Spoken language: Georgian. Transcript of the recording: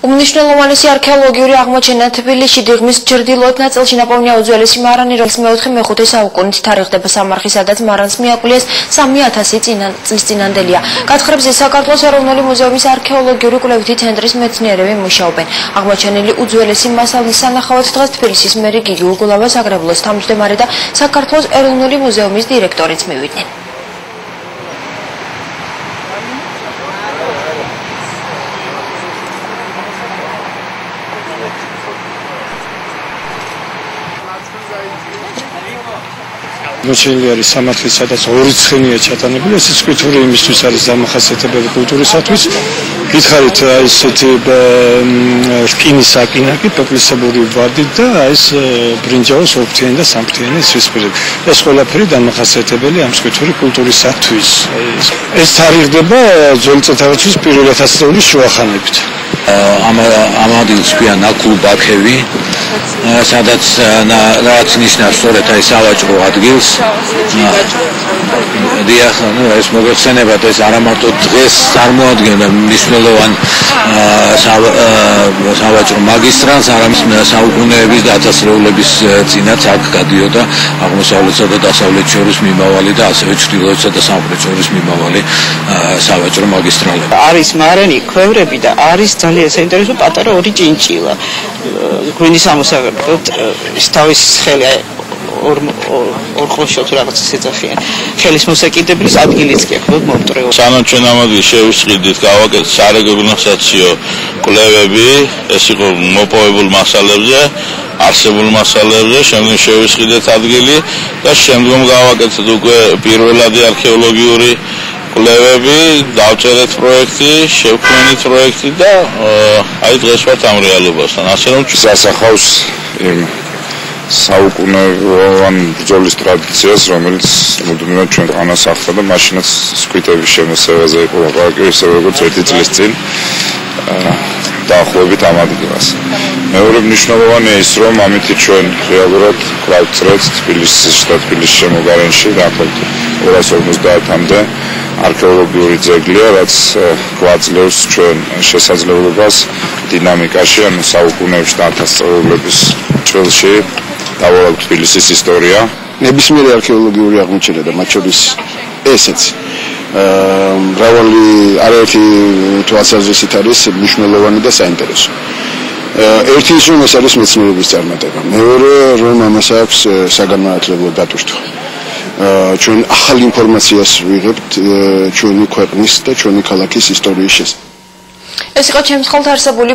უმნიშვნელოვანესი არქეოლოგიური აღმოჩენა თბილისში დიღმის ჩრდილოეთ ნაწილში ნაპოვნია უძველესი მარანი, რომელიც მე-4-მე-5 საუკუნით თარიღდება სამარხის, სადაც მარანს მიაკვლიეს 3000 წლის წინანდელია. გათხრებზე საქართველოს ეროვნული მუზეუმის არქეოლოგიური კვლევითი ცენტრის მეცნიერები მუშაობენ. აღმოჩენილი უძველესი მასალის სანახავად დღეს თბილისის მერი გიგი უგულავა, საგრებულოს თავმჯდომარე და საქართველოს ეროვნული მუზეუმის დირექტორიც მივიდნენ. მოჩენილი არის სამართლის, სადაც ორი ცხენია ჩატანებული, ეს სკულპტურა იმისთვის არის დამახასიათებელი კულტურისათვის. გითხარით ესეთი რკინის საკინაკი, პეპლისებური ვარდით და ეს ბრინჯაოს ორფრთიანი და სამფრთიანი სვისფერები. ეს ყველაფერი დამახასიათებელი ამ სკულპტურის კულტურისათვის. ეს თარიღდება ძველი წელთაღრიცხვის პირველი 1000 წლის შუახანებით. ამ ადგილს ქვია ნაკულბაქევი, სადაც რაც ნიშნავს სწორედ აი სავაჭრო ადგილს. დიახ, ეს მოგეხსენებათ, ეს არა მარტო დღეს წარმოადგენდა მნიშვნელოვან სავაჭრო მაგისტრალს, არამედ საუკუნეების და ათასწლეულების წინაც აქ გადიოდა აღმოსავლეთსა და დასავლეთ შორის მიმავალი და ასევე ჩრდილოეთსა და სამხრეთ შორის მიმავალი სავაჭრო მაგისტრალები. არის მარანი ქვევრები და არის ძალიან საინტერესო პატარა ორი ჭინჭილა. გვინის ამოსაგებად ის თავის ხელი ორ ხოშოთ რაღაც ეძახიან. ხელის მოსაკიდებლის ადგილიც კი აქვს მომტრეო. სანამ ჩვენ ამ ადგილს შევისყიდით, გავაკეთეთ სარეგულაციო კვლევები, ეს იყო მოპოვებულ მასალებზე, არსებულ მასალებზე, შემდგომ შევისყიდეთ ადგილი და შემდგომ გავაკეთეთ უკვე პირველადი არქეოლოგიური კვლევები, დავწერეთ პროექტი, შევქმნით პროექტი და აი დღეს ვართ ამ რეალობასთან. ასე რომ ასახავს იმ საუკუნოვან ბრძოლის ტრადიციას, რომელიც მუდმივად ჩვენთანაც ახდა და მაშინაც სკვითების შემოსევაზე იყო ლაპარაკი, ისე როგორც 1 წლის წინ დაახლოებით ამ ადგილას. მეორე მნიშვნელოვანია ის, რომ ამით ჩვენ რეალურად გვავწრეთ თბილისის და თბილისის შემოგარენში დაახლოებით 250-მდე არქეოლოგიური ძეგლია, რაც გვაძლევს ჩვენ შესაძლებლობას დინამიკაში, ანუ საუკუნეებში და ათასწლეულების წელში დავუყოთ თბილისის ისტორია. ნებისმიერი არქეოლოგიური აღმოჩენა და მათ შორის ესეც მრავალი არაერთი თვალსაზრისით არის მნიშვნელოვანი და საინტერესო. ერთი ის რომ ეს არის მეცნიერების წარმატება. მეორე რომ ამას აქვს საგანმანათლებლო დატვირთვა. ჩვენ ახალ ინფორმაციას ვიღებთ ჩვენი ქვეყნის და ჩვენი ქალაქის ისტორიის შესახებ. ეს იყო ჩემს ხელთ არსებული